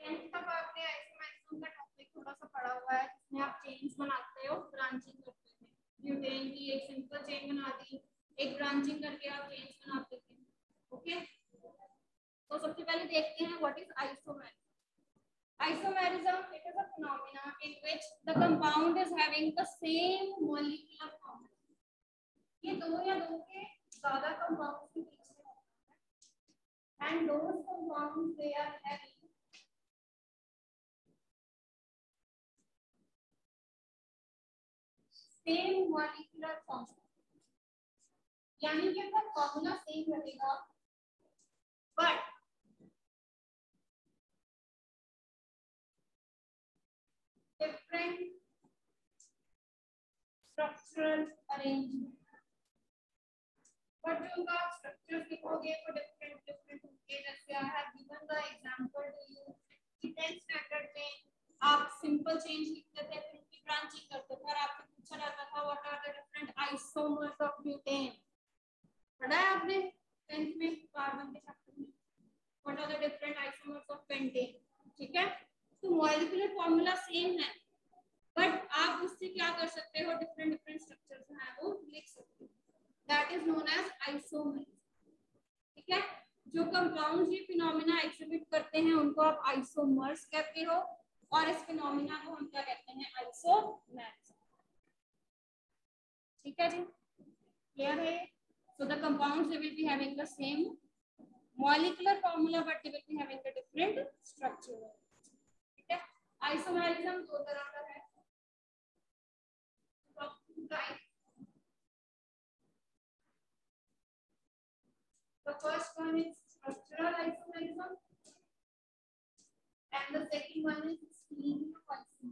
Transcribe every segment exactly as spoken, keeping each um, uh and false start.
Tenth तक आपने isomerism का टॉपिक थोड़ा सा पढ़ा हुआ है, जिसमें आप चेन्स बनाते हो, ब्रांचिंग करते थे। ब्यूटेन की एक सिंपल चेन बना दी, एक ब्रांचिंग करके आप चेन्स बनाते थे। ओके, तो सबसे पहले देखते हैं what is isomerism. Isomerism, it is a phenomena in which the compound is having the same molecular formula. ये दो या दो के ज्यादा compounds के बीच में होता है, and those compounds they are having same molecular formula. यानी कि उनका फॉर्मूला सेम रहेगा, but different structural arrangement. But जो उनका स्ट्रक्चर लिखोगे वो डिफरेंट डिफरेंट होंगे। जैसे I have given the example to you कि टेंथ स्टैंडर्ड में आप सिंपल चेंज लिखते थे, फिर उनकी ब्रांचिंग करते थे और आपसे पूछा जाता था what are the different isomers of butane. पढ़ा है आपने टेंथ में कार्बन के चैप्टर में, what are the different isomers of pentane. ठीक है, तो मॉलिक्यूलर फार्मूला सेम है, बट आप उससे क्या कर सकते हो, डिफरेंट डिफरेंट स्ट्रक्चर्स हैं वो लिख सकते हो। That is known as isomers. ठीक है, जो कंपाउंड्स ये फिनोमेना एग्जिबिट करते हैं उनको आप आइसोमर्स कहते हो, और इस फिनोमेना को हम क्या कहते हैं, आइसोमेरिज्म। ठीक है जी, क्लियर है? So the compounds they will be having the same molecular formula but they will be having the different structure. ठीक है, आइसोमेरिज्म दो तरह का है। The first one is structural isomerism and the second one is stereoisomerism.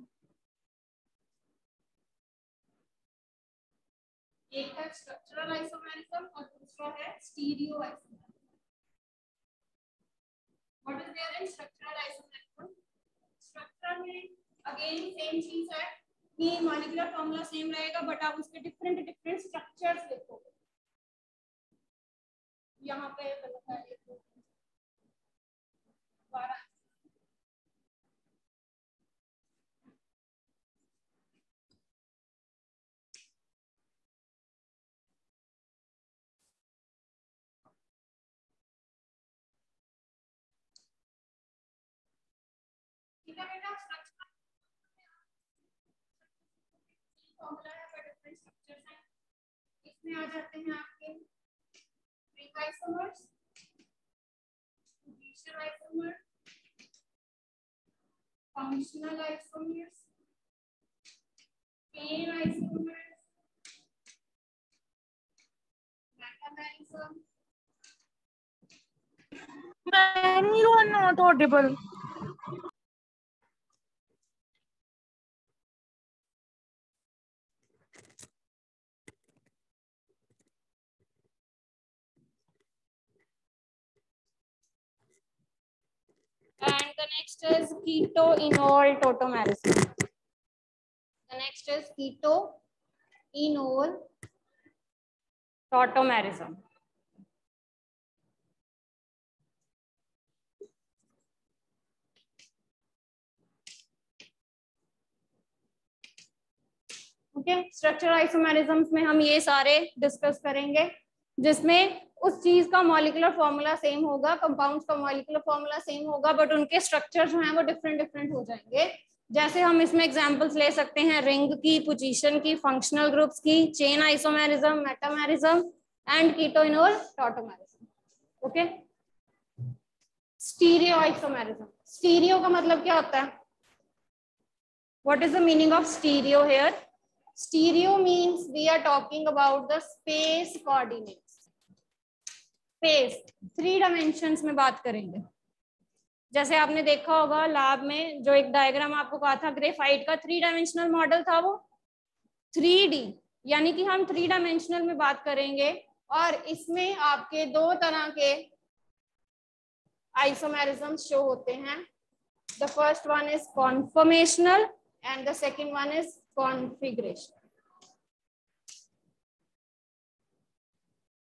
एक है structural isomerism और दूसरा है stereo isomerism. What is there in structural isomerism? Structure में अगेन सेम चीज है कि मॉलिक्यूलर फार्मूला सेम रहेगा बट आप उसके डिफरेंट डिफरेंट स्ट्रक्चर्स लिखोगे। यहाँ पे गलत है, बारह ठीक है बेटा। स्ट्रक्चर फार्मूला है पर डिफरेंट स्ट्रक्चर्स हैं। इसमें आ जाते हैं आपके ring isomers, position isomer, functional isomers, chain isomers, metamerism. Many are not audible. And the next is keto-enol tautomerism. The next is keto-enol tautomerism. Okay, structural isomerisms में हम ये सारे डिस्कस करेंगे, जिसमें उस चीज का मॉलिक्यूलर फॉर्मूला सेम होगा, कंपाउंड्स का मॉलिक्यूलर फॉर्मूला सेम होगा, बट उनके स्ट्रक्चर जो हैं वो डिफरेंट डिफरेंट हो जाएंगे। जैसे हम इसमें एग्जांपल्स ले सकते हैं रिंग की, पोजीशन की, फंक्शनल ग्रुप्स की, chain isomerism, metamerism and keto enol tautomerism. Okay, stereo isomerism. Stereo का मतलब क्या होता है? What is the meaning of stereo here? Stereo means we are talking about the space coordinates. Space, three dimensions में बात करेंगे। जैसे आपने देखा होगा लैब में जो एक डायग्राम आपको कहा था ग्रेफाइट का, थ्री डायमेंशनल मॉडल था वो थ्री डी, यानी कि हम थ्री डायमेंशनल में बात करेंगे और इसमें आपके दो तरह के आइसोमेरिज्म्स शो होते हैं। The first one is conformational and the second one is configuration.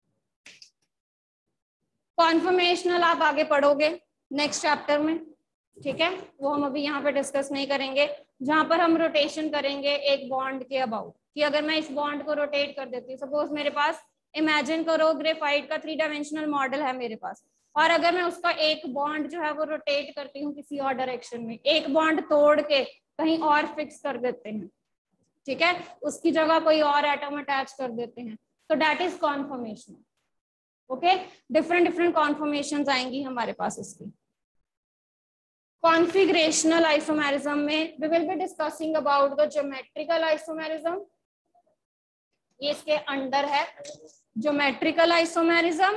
Conformational आप आगे पढ़ोगे नेक्स्ट चैप्टर में, ठीक है, वो हम अभी यहाँ पे डिस्कस नहीं करेंगे। जहां पर हम रोटेशन करेंगे एक बॉन्ड के अबाउट, कि अगर मैं इस बॉन्ड को रोटेट कर देती हूँ, सपोज मेरे पास, इमेजिन करो ग्रेफाइट का थ्री डायमेंशनल मॉडल है मेरे पास, और अगर मैं उसका एक बॉन्ड जो है वो रोटेट करती हूँ किसी और डायरेक्शन में, एक बॉन्ड तोड़ के कहीं और फिक्स कर देते हैं, ठीक है, उसकी जगह कोई और एटम अटैच कर देते हैं, तो that is conformation. Okay, different different conformations आएंगी हमारे पास इसकी। कॉन्फिगरेशनल आइसोमेरिज्म में we will be discussing about the geometrical isomerism, ये इसके अंडर है ज्योमेट्रिकल आइसोमेरिज्म।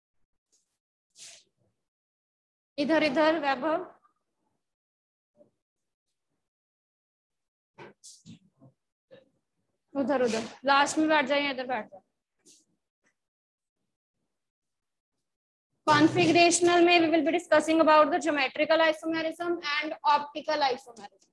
इधर इधर वैभव, उधर उधर लास्ट में बैठ जाइए, इधर बैठ जाए। कॉन्फिगरेशनल में we will be discussing about the geometrical isomerism and optical isomerism.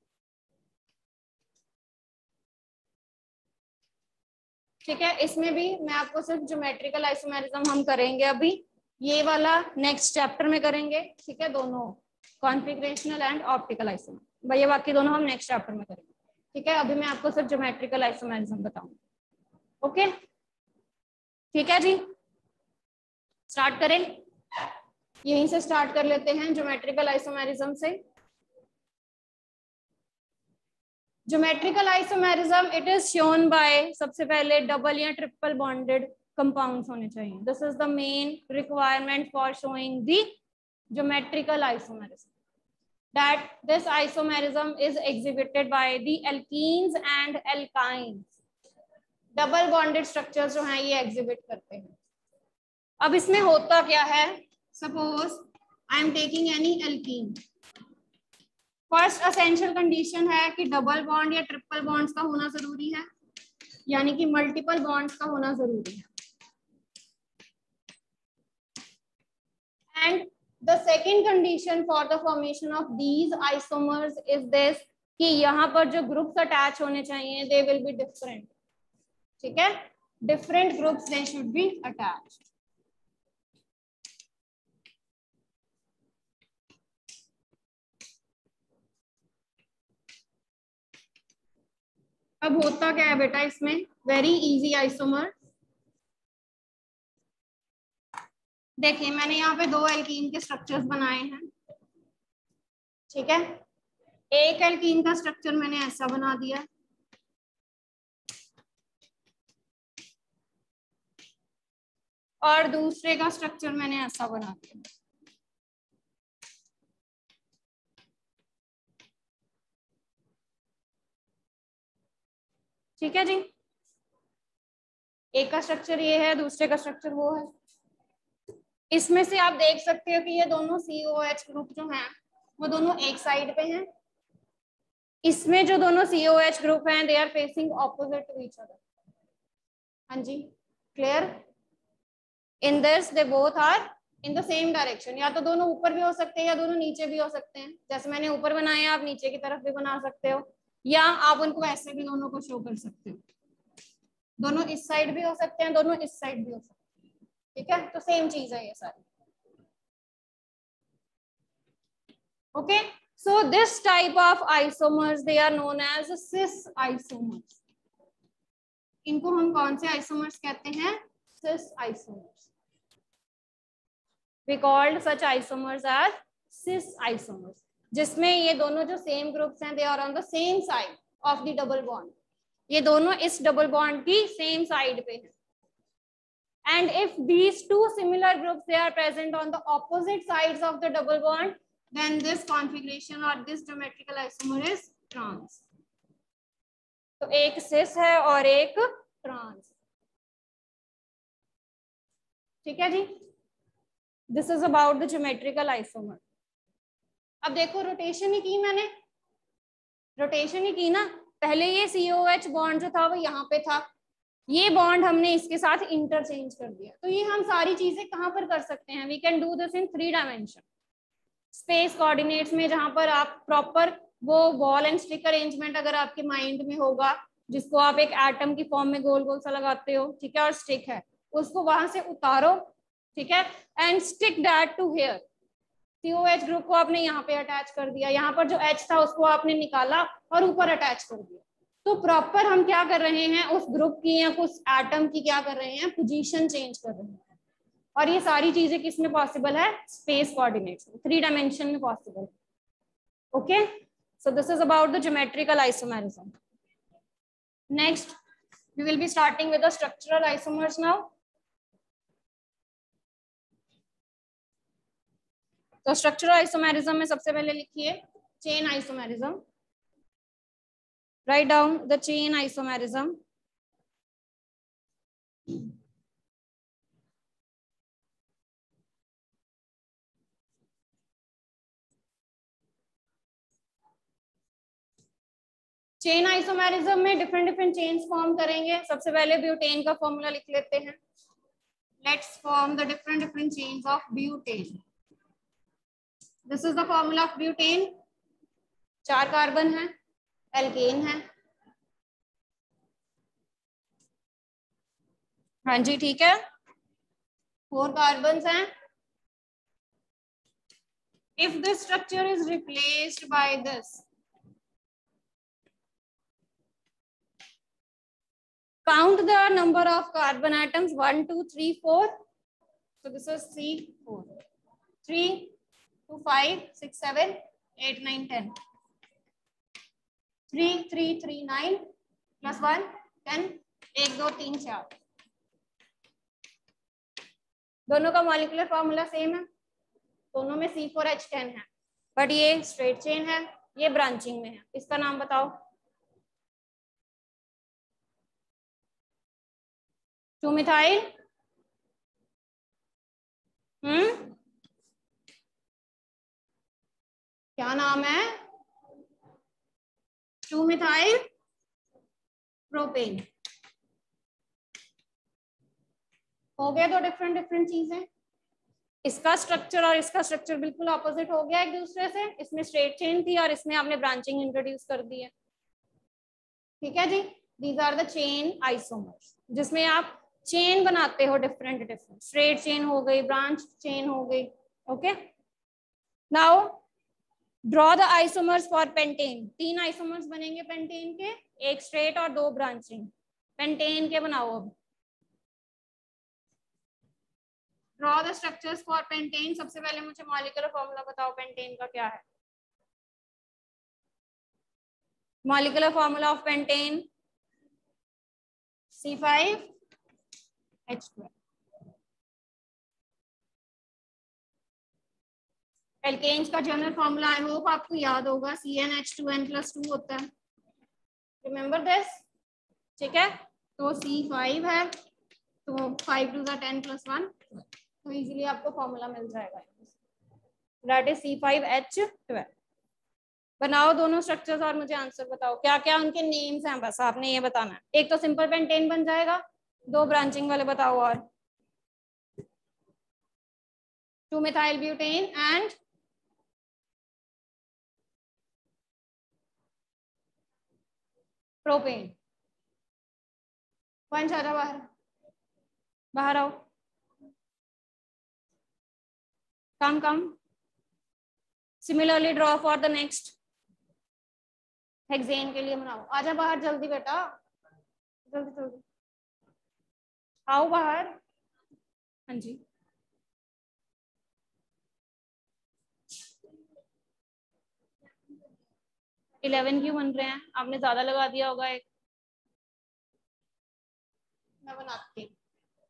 ठीक है, इसमें भी मैं आपको सिर्फ ज्योमेट्रिकल आइसोमेरिज्म हम करेंगे अभी, ये वाला नेक्स्ट चैप्टर में करेंगे, ठीक है, दोनों कॉन्फिगरेशनल एंड ऑप्टिकल आइसोमेरिज्म, भैया बाकी दोनों हम नेक्स्ट चैप्टर में करेंगे। ठीक है, अभी मैं आपको सिर्फ ज्योमेट्रिकल आइसोमेरिज्म बताऊंगी। ओके, ठीक है जी, स्टार्ट करें, यहीं से स्टार्ट कर लेते हैं ज्योमेट्रिकल आइसोमेरिज्म से। Geometrical isomerism it is shown by, सबसे पहले डबल या ट्रिपल बॉन्डेड कंपाउंड्स होने चाहिए, this is the main requirement for showing the geometrical isomerism, that this isomerism is exhibited by the alkenes and alkynes, double bonded structure जो हैं ये exhibit करते हैं। अब इसमें होता क्या है, suppose I am taking any alkene, first essential condition है कि डबल बॉन्ड या ट्रिपल बॉन्ड्स का होना जरूरी है, यानी कि मल्टीपल बॉन्ड्स का होना जरूरी है। And the second condition for the formation of these isomers is this, कि यहाँ पर जो ग्रुप्स अटैच होने चाहिए they will be different, ठीक है, different groups they should be attached। अब होता क्या है बेटा इसमें, वेरी इजी आइसोमर। देखिए मैंने यहाँ पे दो एल्कीन के स्ट्रक्चर्स बनाए हैं, ठीक है, एक एल्कीन का स्ट्रक्चर मैंने ऐसा बना दिया, और दूसरे का स्ट्रक्चर मैंने ऐसा बना दिया। ठीक है जी, एक का स्ट्रक्चर ये है, दूसरे का स्ट्रक्चर वो है। इसमें से आप देख सकते हो कि ये दोनों सी ओ एच ग्रुप जो हैं वो दोनों एक साइड पे हैं। इसमें जो दोनों सी ओ एच ग्रुप हैं they are facing opposite to each other. हाँ जी, clear? In this they both are in the same direction, या तो दोनों ऊपर भी हो सकते हैं या दोनों नीचे भी हो सकते हैं। जैसे मैंने ऊपर बनाया, आप नीचे की तरफ भी बना सकते हो, या आप उनको ऐसे भी दोनों को शो कर सकते हो, दोनों इस साइड भी हो सकते हैं, दोनों इस साइड भी हो सकते हैं। ठीक है, तो सेम चीज है ये सारी। Okay, so this type of isomers they are known as cis isomers. इनको हम कौन से आइसोमर्स कहते हैं? Cis isomers. We called such isomers as cis isomers, जिसमें ये दोनों जो सेम ग्रुप्स हैं they are on the same side of the double bond, ये दोनों इस डबल बॉन्ड की सेम साइड पे हैं। And if these two similar groups they are present on the opposite sides of the double bond, then this configuration or this geometrical isomer is trans. तो एक cis है और एक trans। ठीक है जी, this is about the geometrical isomer। अब देखो rotation ही की मैंने, रोटेशन ही की ना, पहले ये C O H बॉन्ड जो था वो यहाँ पे था, ये बॉन्ड हमने इसके साथ इंटरचेंज कर दिया। तो ये हम सारी चीजें कहां पर कर सकते हैं? We can do this in three dimension space coordinates में, जहां पर आप प्रॉपर वो बॉल एंड स्टिक अरेंजमेंट अगर आपके माइंड में होगा, जिसको आप एक एटम की फॉर्म में गोल गोल सा लगाते हो, ठीक है, और स्टिक है, उसको वहां से उतारो, ठीक है, and stick that to here. C O H group को आपने यहाँ पे अटैच कर दिया, यहाँ पर जो H था उसको आपने निकाला और ऊपर अटैच कर दिया। तो प्रॉपर हम क्या कर रहे हैं, उस ग्रुप की या कुछ एटम की क्या कर रहे हैं, पोजीशन चेंज कर रहे हैं। और ये सारी चीजें किस में पॉसिबल है, स्पेस कोऑर्डिनेट्स में, थ्री डायमेंशन में पॉसिबल है। Okay, so this is about the geometrical isomerism. Next we will be starting with the structural isomers now. तो स्ट्रक्चरल आइसोमेरिज्म में सबसे पहले लिखिए chain isomerism. Right down the chain isomerism. Chain isomerism में different different chains form करेंगे। सबसे पहले butane का फॉर्मूला लिख लेते हैं। Let's form the different different chains of butane. This is the formula of butane. चार कार्बन है, एल्केन है। हाँ जी ठीक है, फोर कार्बन्स हैं। If this structure is replaced by this, count the number of carbon atoms, one, two, three, four. So this is C four. three, two, five, six, seven, eight, nine, ten. three, three, three, nine plus one, ten. एक, दो, तीन, चार। दोनों का molecular formula same है, दोनों में C four H ten है, बट ये स्ट्रेट चेन है, ये ब्रांचिंग में है। इसका नाम बताओ। टू मिथाइल, हम्म क्या नाम है, टू मिथाइल प्रोपेन। हो गया दो डिफरेंट डिफरेंट चीजें। इसका स्ट्रक्चर और इसका स्ट्रक्चर बिल्कुल ऑपोजिट हो गया एक दूसरे से। इसमें स्ट्रेट चेन थी और इसमें आपने ब्रांचिंग इंट्रोड्यूस कर दी है। ठीक है जी, these are the chain isomers, जिसमें आप चेन बनाते हो डिफरेंट डिफरेंट। स्ट्रेट चेन हो गई, ब्रांच चेन हो गई। Okay, now draw the isomers for pentane. तीन आइसोमर्स बनेंगे पेंटेन के, एक स्ट्रेट और दो ब्रांचिंग। पेंटेन के बनाओ अब। Draw the structures for pentane. सबसे पहले मुझे मॉलिक्यूलर फॉर्मूला बताओ पेंटेन का क्या है। Molecular formula of pentane C five H twelve। Alkanes का जनरल फॉर्मूला आई होप आपको याद होगा, C n H two n plus two होता है। रिमेम्बर दिस, ठीक है। तो C five है, तो five to the ten plus one, तो इजीली आपको फॉर्मूला मिल जाएगा। That is C five H twelve। बनाओ दोनों स्ट्रक्चर्स और मुझे आंसर बताओ क्या क्या उनके नेम्स हैं, बस आपने ये बताना है। एक तो सिंपल पेंटेन बन जाएगा, दो ब्रांचिंग वाले बताओ। और two methyl butane and propane. Vansh आ जाओ बाहर, बाहर आओ, come come. Similarly draw for the next hexane के लिए बनाओ। आजा बाहर जल्दी बेटा, जल्दी जल्दी आओ बाहर। हाँ जी, इलेवन क्यों बन रहे हैं, आपने ज्यादा लगा दिया होगा एक। मैं बनाती हूँ।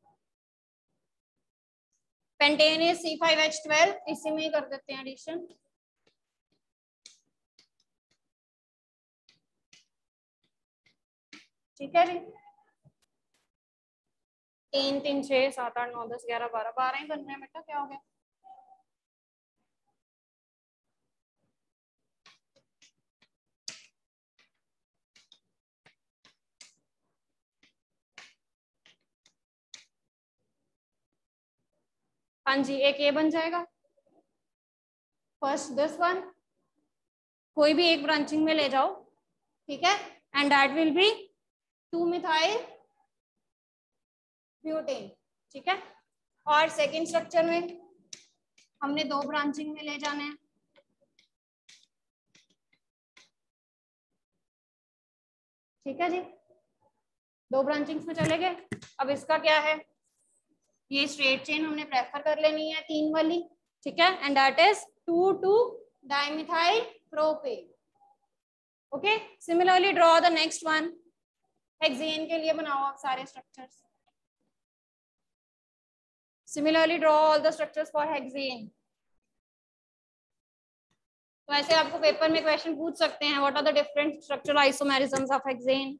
Pentane is C five H twelve, इसी में ही कर देते हैं एडिशन। ठीक है जी, तीन तीन छह सात आठ नौ दस ग्यारह बारह, बारह ही बन रहे हैं बेटा, क्या हो गया। हाँ जी, एक ये बन जाएगा फर्स्ट, दिस वन, कोई भी एक ब्रांचिंग में ले जाओ। ठीक है, and that will be two methyl butane. ठीक है, और सेकेंड स्ट्रक्चर में हमने दो ब्रांचिंग में ले जाने हैं। ठीक है जी, दो ब्रांचिंग्स में चले गए। अब इसका क्या है, ये स्ट्रेट चेन हमने प्रेफर कर लेनी है तीन वाली, ठीक है, and that is two two dimethyl propane. Okay, similarly draw the next one. Hexane के लिए बनाओ आप सारे structures. Similarly draw all the structures for hexane. तो ऐसे आपको पेपर में क्वेश्चन पूछ सकते हैं, what are the different structural isomerisms of hexane.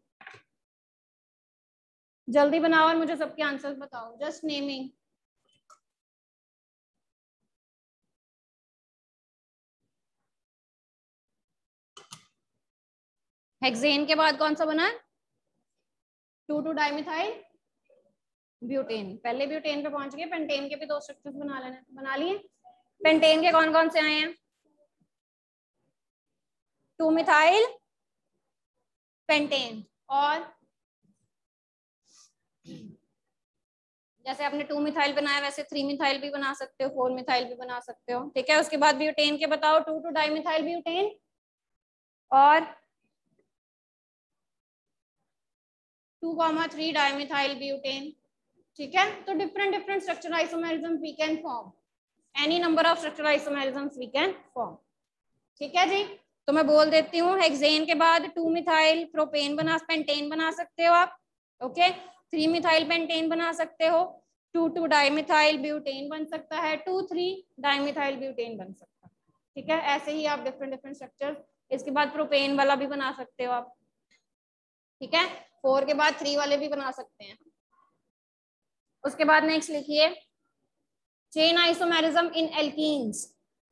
जल्दी बनाओ और मुझे सबके आंसर्स बताओ, जस्ट नेमिंग। हेक्सेन के बाद कौन सा बना है, टू टू डाइमिथाइल ब्यूटेन। पहले ब्यूटेन पे पहुंच गए, पेंटेन के भी दो स्ट्रक्चर्स बना लेने, बना लिए। पेंटेन के कौन कौन से आए हैं, टू मिथाइल पेंटेन, और जैसे आपने टू मिथाइल बनाया वैसे थ्री मिथाइल भी बना सकते हो, फोर मिथाइल भी बना सकते हो। ठीक है, उसके बाद ब्यूटेन के बताओ, टू टू डाइमिथाइल ब्यूटेन और two comma three dimethyl butane. ठीक है, तो different different structural isomerism we can form, any number of structural isomerisms we can form. ठीक है जी, तो मैं बोल देती हूँ, हेक्सेन के बाद टू मिथाइल प्रोपेन बना पेंटेन बना सकते हो आप। ओके, थ्री मिथाइल पेंटेन बना सकते हो, टू टू डाइमिथाइल ब्यूटेन बन सकता है, टू थ्री डाइमिथाइल ब्यूटेन बन सकता है। ठीक है, ऐसे ही आप डिफरेंट डिफरेंट स्ट्रक्चर, इसके बाद प्रोपेन वाला भी बना सकते हो आप। ठीक है, फोर के बाद थ्री वाले भी बना सकते हैं। उसके बाद नेक्स्ट लिखिए, chain isomerism in alkenes.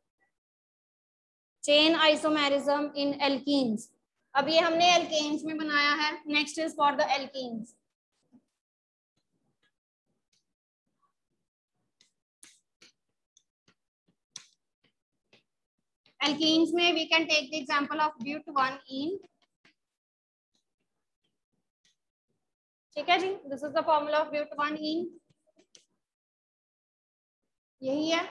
Chain isomerism in alkenes. अब ये हमने एल्केन्स में बनाया है, next is for the alkenes. Alkenes में we can take the example of but one ene. ठीक है जी, this is the formula of but one ene, यही है।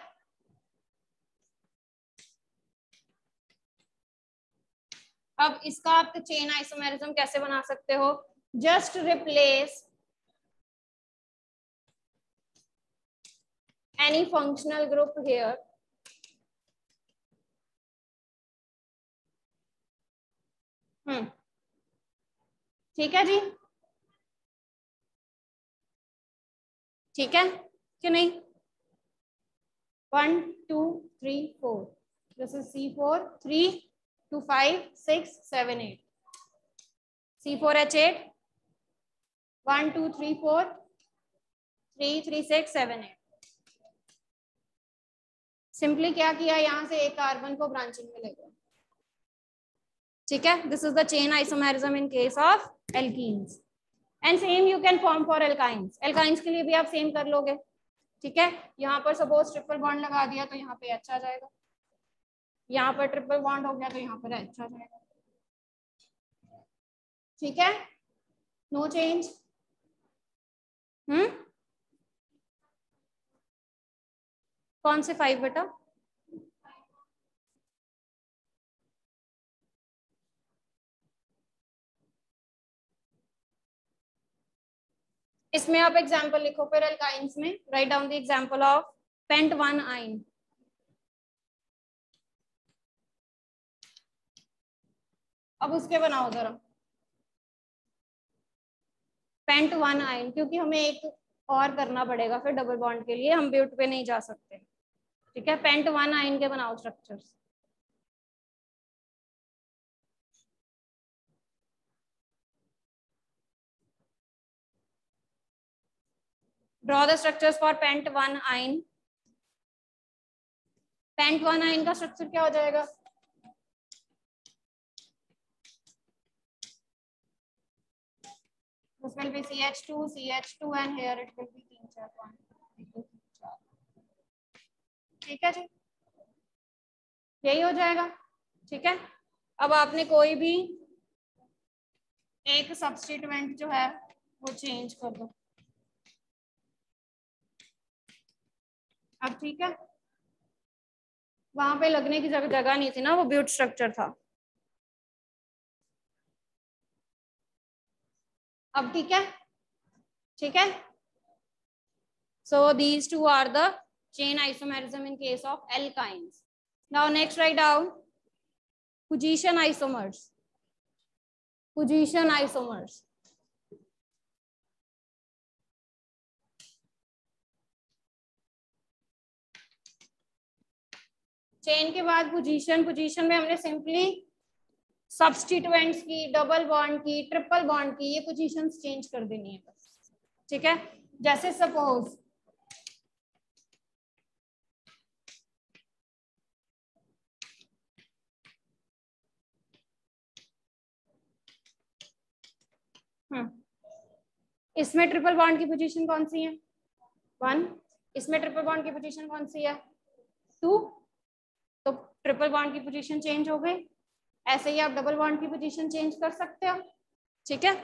अब इसका आप चेन आइसोमेरिज्म कैसे बना सकते हो, just replace any functional group here hmm ठीक है जी, ठीक है कि नहीं, one two three four, this is C four, three two five six seven eight, C four H eight, one two three four, three three six seven eight. Simply क्या किया, यहाँ से एक कार्बन को ब्रांचिंग में ले गया। ठीक है, this is the chain isomerism in case of alkenes, and same you can form for alkynes. Alkynes के लिए भी आप सेम कर लोगे। ठीक है, यहाँ पर सपोज ट्रिपल बॉन्ड लगा दिया तो यहाँ पे एच आ जाएगा, यहाँ पर ट्रिपल बॉन्ड हो गया तो यहाँ पर एच आ जाएगा। ठीक है, नो चेंज। हम्म कौन से फाइव बेटा, इसमें आप एग्जांपल लिखो फिर एल्काइंस में, right down the example of pent one yne. अब उसके बनाओ जरा पेंट वन आइन, क्योंकि हमें एक और करना पड़ेगा फिर डबल बॉन्ड के लिए, हम ब्यूट पे नहीं जा सकते। ठीक है, पेंट वन आइन के बनाओ structures. Draw the structures for pent one yne. Pent one yne का स्ट्रक्चर क्या हो जाएगा, this will be C H two, C H two and here it will be तीन चार one। ठीक है जी, यही हो जाएगा। ठीक है, अब आपने कोई भी एक सब्स्टिट्यूएंट जो है वो चेंज कर दो। अब ठीक है, वहां पे लगने की जगह जगह नहीं थी ना, वो ब्यूट स्ट्रक्चर था। अब ठीक है, ठीक है। So these two are the chain isomerism in case of alkynes. Now next write down position isomers. Position isomers. Chain के बाद पोजीशन, पोजीशन में हमने सिंपली सब्स्टिट्यूएंट्स की, डबल बॉन्ड की, ट्रिपल बॉन्ड की, ये पोजीशंस चेंज कर देनी है बस, ठीक है। जैसे सपोज हम्म इसमें ट्रिपल बॉन्ड की पोजीशन कौन सी है? वन। इसमें ट्रिपल बॉन्ड की पोजीशन कौन सी है? टू। तो ट्रिपल बॉन्ड की पोजीशन चेंज हो गई। ऐसे ही आप डबल बॉन्ड की पोजीशन चेंज कर सकते हो, ठीक है।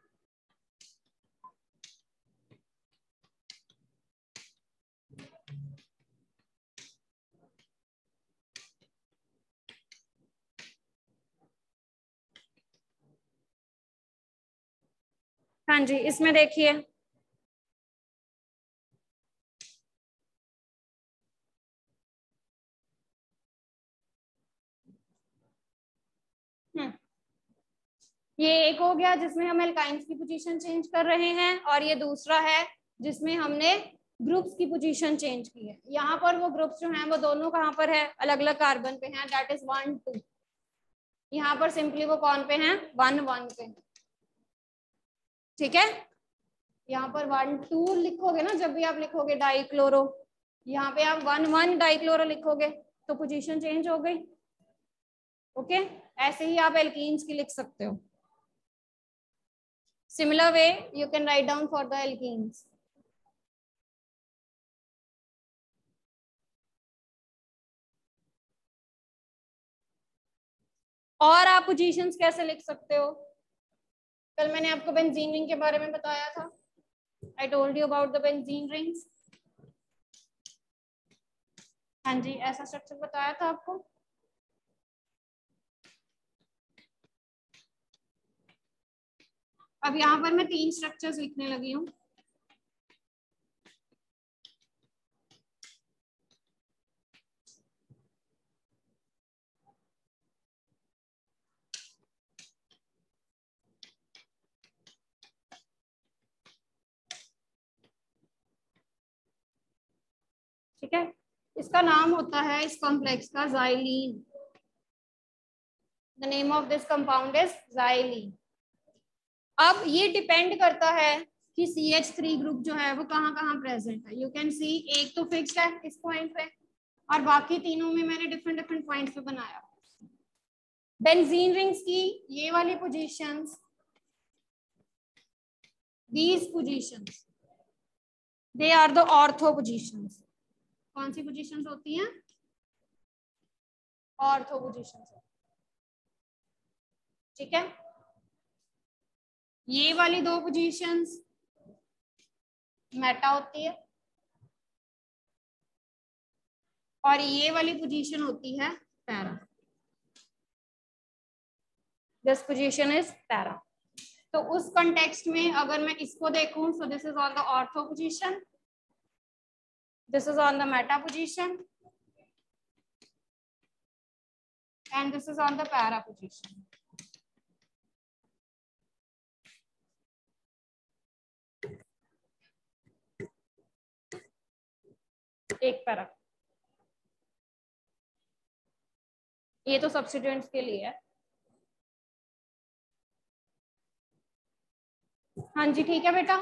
हाँ जी, इसमें देखिए हम्म ये एक हो गया जिसमें हम एल्काइंस की पोजीशन चेंज कर रहे हैं, और ये दूसरा है जिसमें हमने ग्रुप्स की पोजीशन चेंज की है। यहाँ पर वो ग्रुप्स जो हैं वो दोनों कहाँ पर है? अलग अलग कार्बन पे हैं, दैट इज वन टू। यहाँ पर सिंपली वो कौन पे हैं? वन वन पे, ठीक है। यहाँ पर वन टू लिखोगे ना, जब भी आप लिखोगे डाइक्लोरो, यहाँ पे आप वन वन डाइक्लोरो लिखोगे तो पोजीशन चेंज हो गई, ओके। ऐसे ही आप एल्कीन्स की लिख सकते हो। Similar way you can write down for the alkenes. और आप पोजीशंस कैसे लिख सकते हो? कल मैंने आपको बेंजीन रिंग के बारे में बताया था। I told you about the benzene rings. हाँ जी, ऐसा स्ट्रक्चर बताया था आपको। अब यहाँ पर मैं तीन स्ट्रक्चर्स लिखने लगी हूँ। ठीक है, इसका नाम होता है इस कॉम्प्लेक्स का xylene. The name of this compound is xylene. अब ये डिपेंड करता है कि सी एच थ्री ग्रुप जो है वो कहाँ कहाँ प्रेजेंट है। यू कैन सी एक तो फिक्स्ड है इस पॉइंट पे, और बाकी तीनों में मैंने डिफरेंट डिफरेंट पॉइंट्स पे बनाया। बेंजीन रिंग्स की ये वाली positions, these positions, they are the ortho positions. कौन सी पोजीशंस होती हैं? ऑर्थो पोजीशंस, ठीक है। ये वाली दो पोजीशंस मेटा होती है, और ये वाली पोजीशन होती है para. This position is para. तो उस कंटेक्स्ट में अगर मैं इसको देखूं, so this is on the ortho position, this is on the meta position, and this is on the para position. एक पैरा, ये तो सब्स्टिट्यूएंट्स के लिए है। हाँ जी, ठीक है बेटा।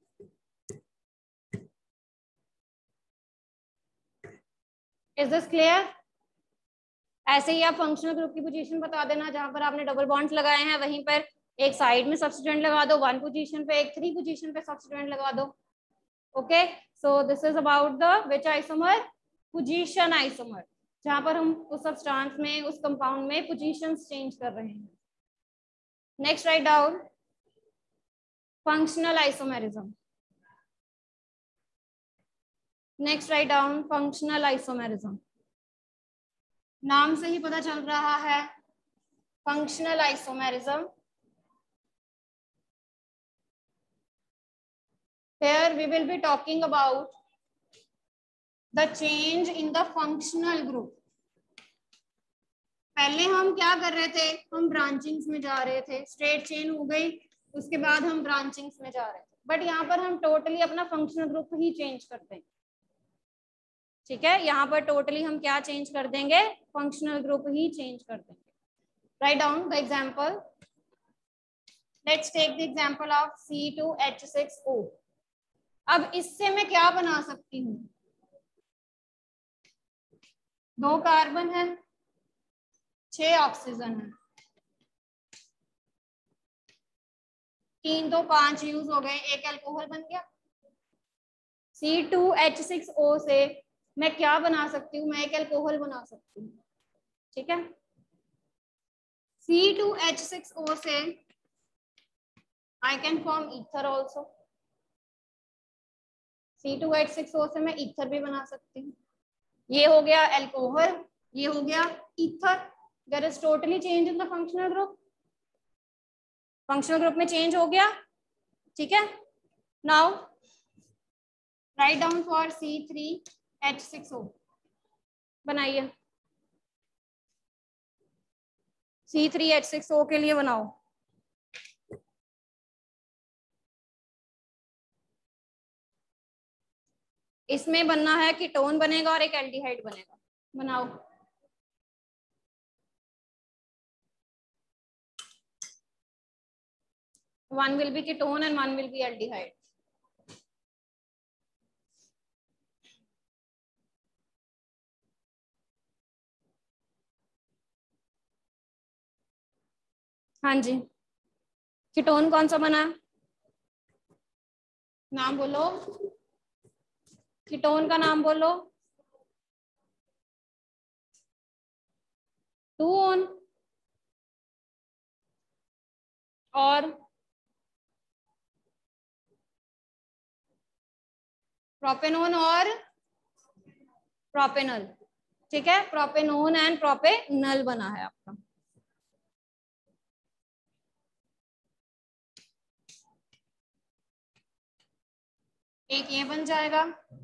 Is this clear? ऐसे ही आप फंक्शनल ग्रुप की पोजीशन बता देना, जहां पर आपने डबल बॉन्ड्स लगाए हैं वहीं पर एक साइड में सब्स्टिट्यूएंट लगा दो, वन पोजीशन पे, एक थ्री पोजीशन पे सब्स्टिट्यूएंट लगा दो, okay. So this is about the which isomer? Position isomer, जहां पर हम उस सब्सटेंस में, उस कंपाउंड में पोजीशंस चेंज कर रहे हैं। Next right down functional isomerism. Next right down functional isomerism. नाम से ही पता चल रहा है, functional isomerism. Here we will be talking about the change in the functional group. पहले हम क्या कर रहे थे, हम ब्रांचिंग्स में जा रहे थे, स्ट्रेट चेन हो गई, उसके बाद हम ब्रांचिंग्स में जा रहे थे, बट यहाँ पर हम टोटली अपना फंक्शनल ग्रुप ही चेंज करते हैं। ठीक है, यहाँ पर टोटली हम क्या चेंज कर देंगे, फंक्शनल ग्रुप ही चेंज कर देंगे। Right down the example, let's take the example of C two H six O. अब इससे मैं क्या बना सकती हूँ, दो कार्बन है, छह ऑक्सीजन है, तीन तो पांच यूज हो गए, एक अल्कोहल बन गया। C two H six O से मैं क्या बना सकती हूँ, मैं एक अल्कोहल बना सकती हूँ। ठीक है, C two H six O से I can form ether also. C two H six O से मैं ईथर भी बना सकती हूँ। ये हो गया अल्कोहल, ये हो गया ether. There is totally change in the functional group, functional group में चेंज हो गया। ठीक है, now right down for C three H six O, बनाइए C three H six O के लिए बनाओ। इसमें बनना है कीटोन बनेगा और एक एल्डिहाइड बनेगा, बनाओ। One will be ketone and one will be aldehyde. हाँ जी, कीटोन कौन सा बना, नाम बोलो, कीटोन का नाम बोलो। टू ओन और प्रोपेनोन और प्रोपेनल। ठीक है, प्रोपेनोन एंड प्रोपेनल बना है आपका। एक ये बन जाएगा,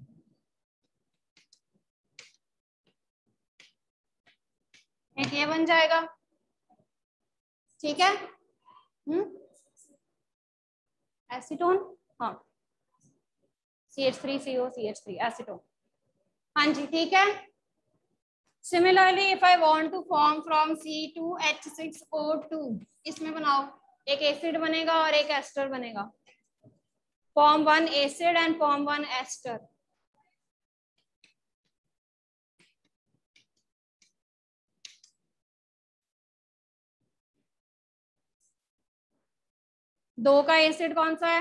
एक ये बन जाएगा। ठीक है, हम्म एसीटोन, हाँ C H three C O C H three acetone. हाँ जी, ठीक है। Similarly, if I want to form from C two H six O two, इसमें बनाओ, एक एसिड बनेगा और एक एस्टर बनेगा। Form one acid and form one ester. दो का एसिड कौन सा है,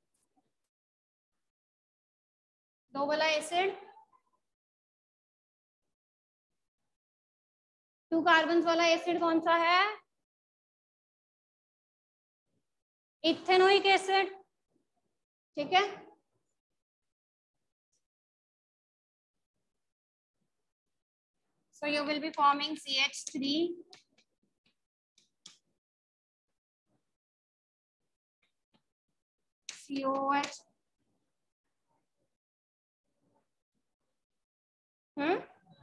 दो वाला एसिड, टू कार्बन वाला एसिड कौन सा है, इथेनोइक एसिड। ठीक है, so you will be forming C H three C O H. Hmm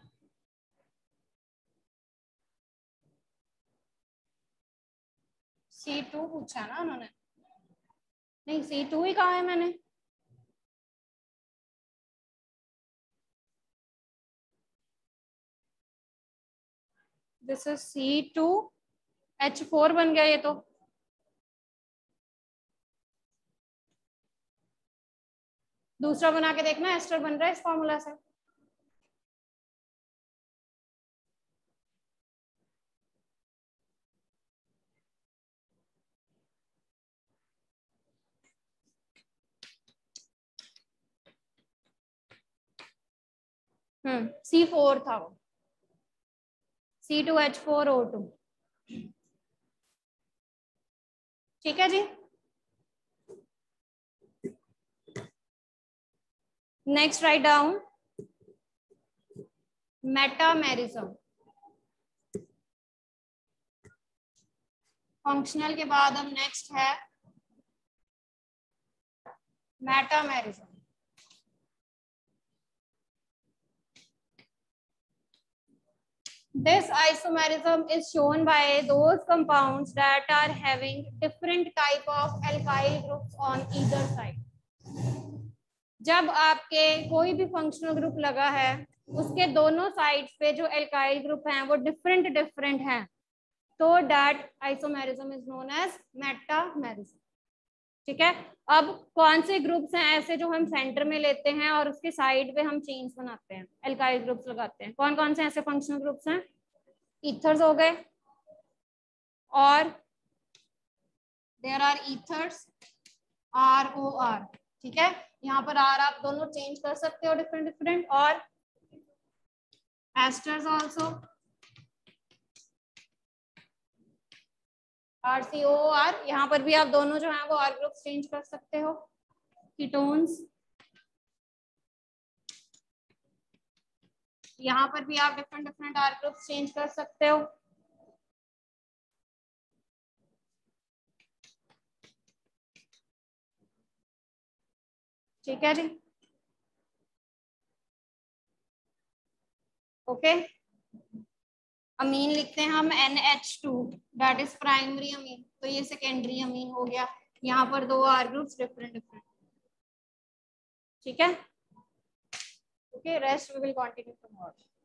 C two पूछा ना उन्होंने, नहीं सी टू ही कहा है मैंने। This is C two H four बन गया ये तो। दूसरा बना के देखना, एस्टर बन रहा है इस फॉर्मूला से। हम्म सी फोर था वो, C two H four O two. ठीक है जी, next right down metamerism. Functional के बाद अब नेक्स्ट है metamerism. This isomerism is shown by those compounds that are having different type of alkyl groups on either side. जब आपके कोई भी फंक्शनल ग्रुप लगा है उसके दोनों साइड्स पे जो एल्काइल ग्रुप हैं वो डिफरेंट डिफरेंट हैं, तो that isomerism is known as metamerism. ठीक है, अब कौन से ग्रुप्स हैं ऐसे जो हम सेंटर में लेते हैं और उसके साइड पे हम चेन्स बनाते हैं, एल्काइल ग्रुप्स लगाते हैं? कौन कौन से ऐसे फंक्शनल ग्रुप्स हैं? ईथर्स हो गए, और there are ethers, R O R. ठीक है, यहाँ पर आर आप दोनों चेंज कर सकते हो डिफरेंट डिफरेंट, और esters also, R C O R, यहाँ पर भी आप दोनों जो है वो आर ग्रुप चेंज कर सकते हो। कीटोन्स, यहाँ पर भी आप different different R group change कर सकते हो। ठीक है जी, ओके। अमीन लिखते हैं हम N H two, that is primary amine, तो ये सेकेंडरी अमीन हो गया। यहाँ पर दो आर ग्रुप्स डिफरेंट डिफरेंट। ठीक है, okay, rest we will continue tomorrow.